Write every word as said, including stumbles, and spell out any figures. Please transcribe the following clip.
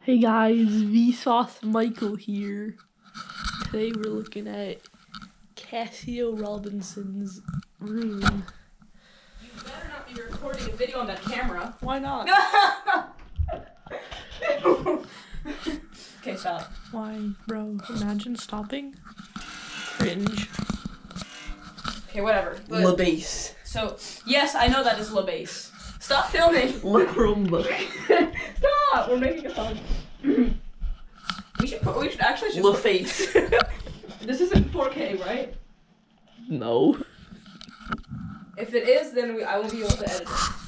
Hey guys, Vsauce Michael here. Today we're looking at Cassio Robinson's room. You better not be recording a video on that camera. Why not? Okay, stop. Why, bro? Imagine stopping. Cringe. Okay, whatever. La base. So, yes, I know that is La Base. Stop filming. Look room look. Stop. We're making a song. we should. Put, we should actually. Should La put, face. This isn't four K, right? No. If it is, then we, I won't be able to edit it.